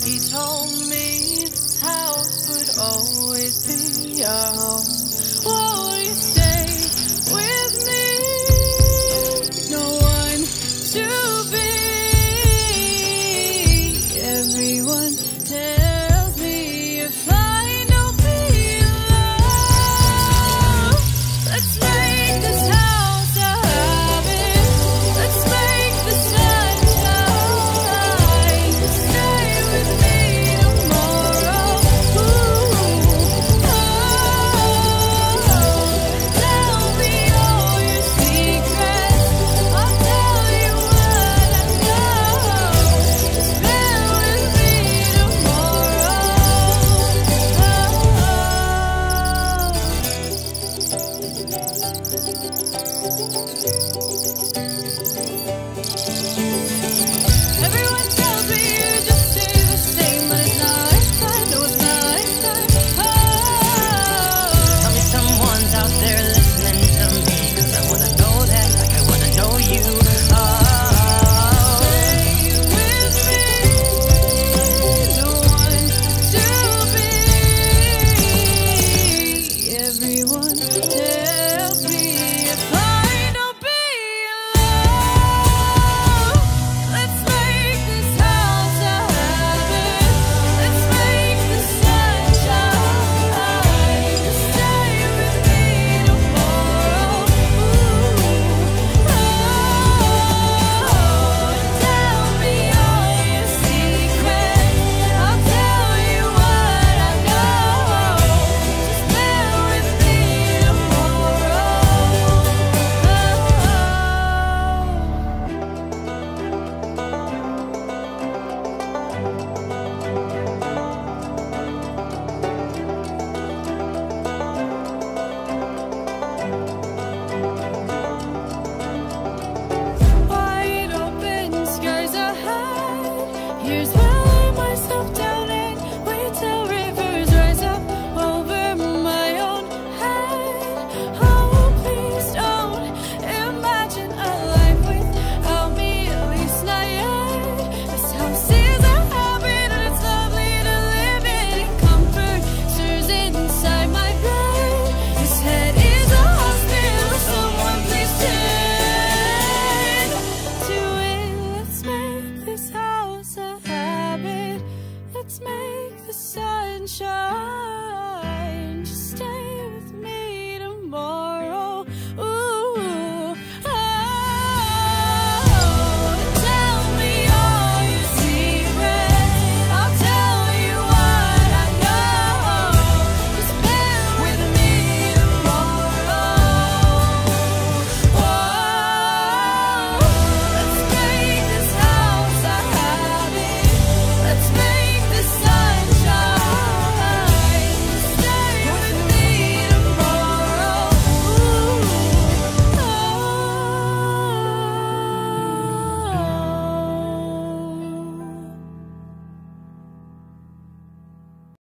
He told me this house would always be our home. Won't you stay with me? No one to be. Everyone tells me if I don't be alone. Let's make this house a habit. Let's make the sun shine. Stay with me tomorrow. Tell me all your secrets. I'll tell you what I know. Just bear with me Everyone tells me you just stay the same, but it's not like that. No, it's not like that. Tell me someone's out there listening to me, 'cause I wanna know that like I wanna know you. Stay with me. No one to be. Everyone tells me if I don't be alone. Let's make this house a habit. Let's make the sun shine. Stay with me tomorrow. Tell me all your secrets. I'll tell you what I know. Just bear with me Wide open skies ahead. Here's where I lay myself down and wait till rivers rise up over my own head. Oh, please don't imagine a life without me, at least not yet. This house is a habit and it's lovely to live in. Comfort stirs inside my bed. This head is a hospital, someone please tend to it. Let's make this house a habit. Let's make the sun shine.